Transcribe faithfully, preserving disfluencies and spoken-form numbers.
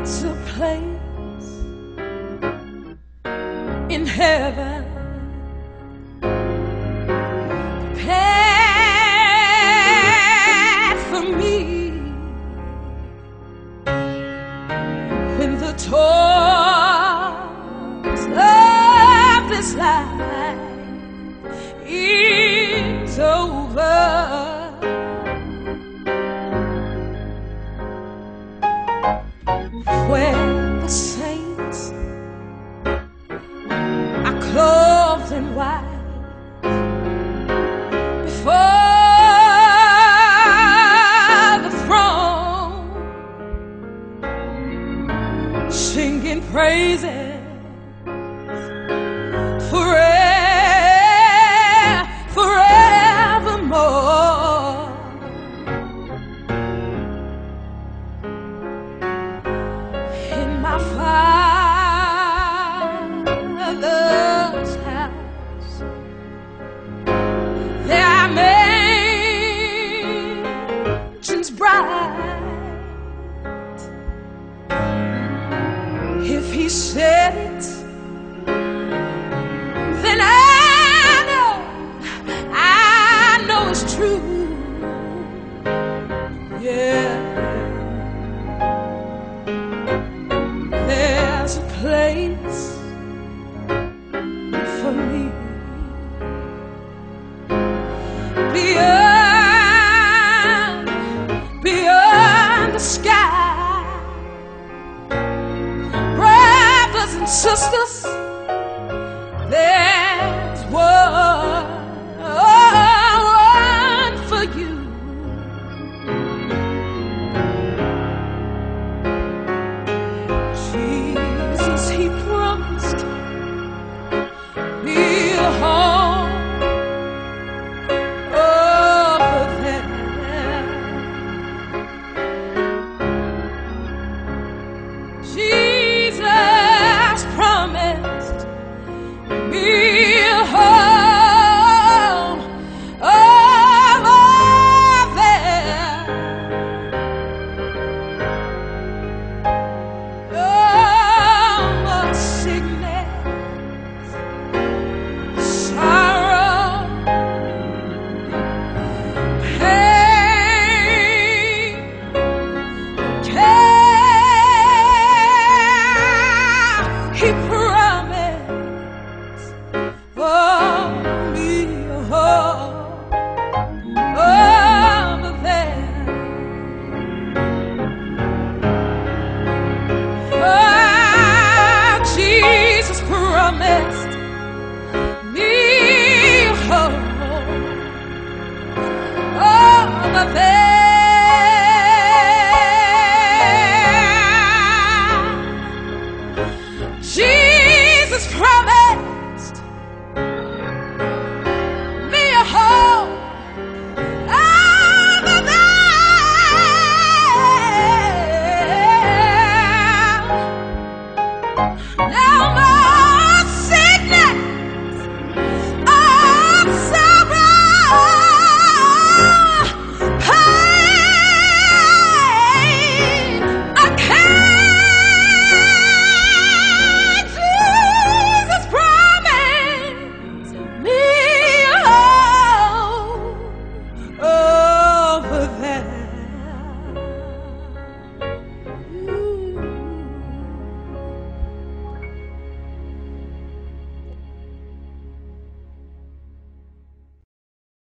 There's a place in heaven prepared for me when the toils of this life is over. Where the saints are clothed in white before the throne, singing praises forever, forevermore. In my Father's house, there are mansions bright. If He said it, then I know, I know it's true. Yeah. There's a place for me beyond, beyond the sky. Brothers and sisters,